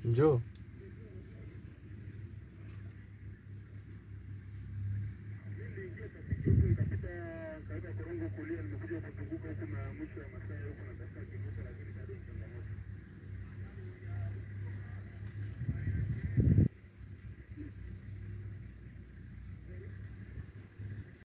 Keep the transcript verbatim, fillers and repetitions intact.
Njoo. Katika korongo kulia nimekuja kuzunguka huko na mwisho ya masaa huko na dakika kidogo lakini bado